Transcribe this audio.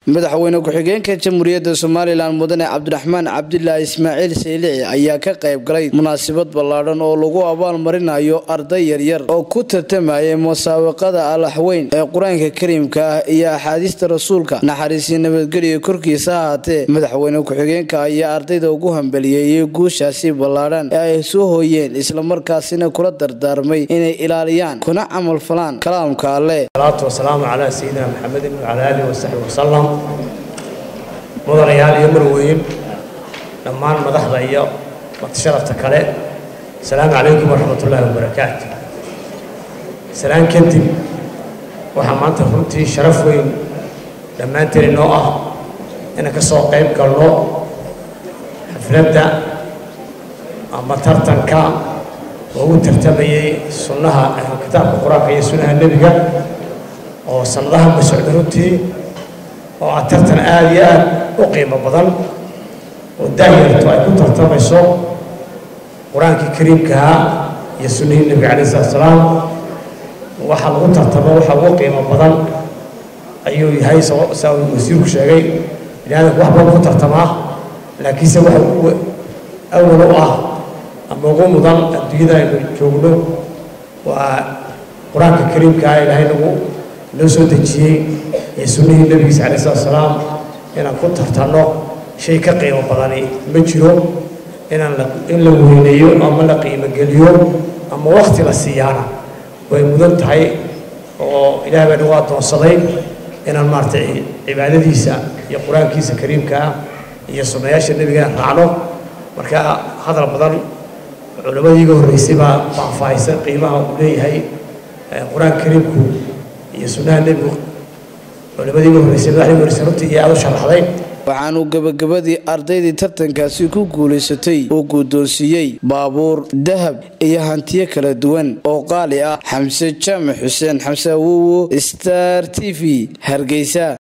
madaxweyne ku-xigeenka jamhuuriyadda Soomaaliland mudane Cabdiraxmaan Cabdullaahi Ismaaciil Saylici ayaa ka qayb galay munaasabad ballaaran oo lagu abaal marinayo arday yaryar oo ku tartamaya musaabaqada Al-Ahweyn ee Quraanka Kariimka ah iyo axaadiista rasuulka naxariis nabadgelyo korkiisa ahaatee madaxweyne ku-xigeenka ayaa ardayda ugu hambalyeeyay guushaasi ballaaran ee ay soo hooyeen isla markaasina kula dardaarmay inay ilaaliyaan kuna camal falaan kalaamka Alle. salaatu wasalaamu ala sayyidina Muhammad wa ala alihi wa sahbihi wasallam. mudanayaal iyo marweyn dhammaan madaxda iyo waqti kale salaamu calaykum wa rahmatullaahi wa barakaatuh. salaan kadib waxa maanta runtii sharaf weyn dhammaanteen inoo ah in ka soo qayb galno xafladda ama tartanka oo tartamayay sunnaha kitaabka quraanka iyo sunnaha nabiga oo sanadaha mas'uud runtii oo tartan aad iyo aad u qiimo badan oo daayirtu ay ku tartamayso quraanka kariimka iyo sunnaha nabiga calayhi salaam waxa lagu tartamo waxa ugu qiimo badan ayuu yahay soo wasiirku sheegay ilaahay wax badan ku tartamaa laakiin se waxa uu awal u ah ama ugu mudan adduunyada ay joogno waa quraanka kariimka ilaahay loo soo dejiyay ee sunnaha nabiga calayhi salaam inaan ku tartano shay ka qiimo badan ma jiro in la weyneeyo ama la qiimo geliyo ama waqti la siiyana way mudan tahay oo ilaahay baa waa doonsaday inaan maartay cibaadadiisa iyo quraankiisa kariimka iyo sunnayaasha nabiga raacno marka hadal badan culimadii ugu horeysay baa faahfaahisay qiimaha uu leeyahay quraanka kariimku iyo sunnaha nabiga culimadii ugu horeysay runtii iyo aad u sharaxday waxaanu gabagabadii ardaydii tartankaasi ku guuleysatay oo guddoonsiiyay baabuur dahab iyo hantiyo kala duwan oo qaali ah Xamse Jaamac Xuseen Xamse Awowo Star TV Hargeysa.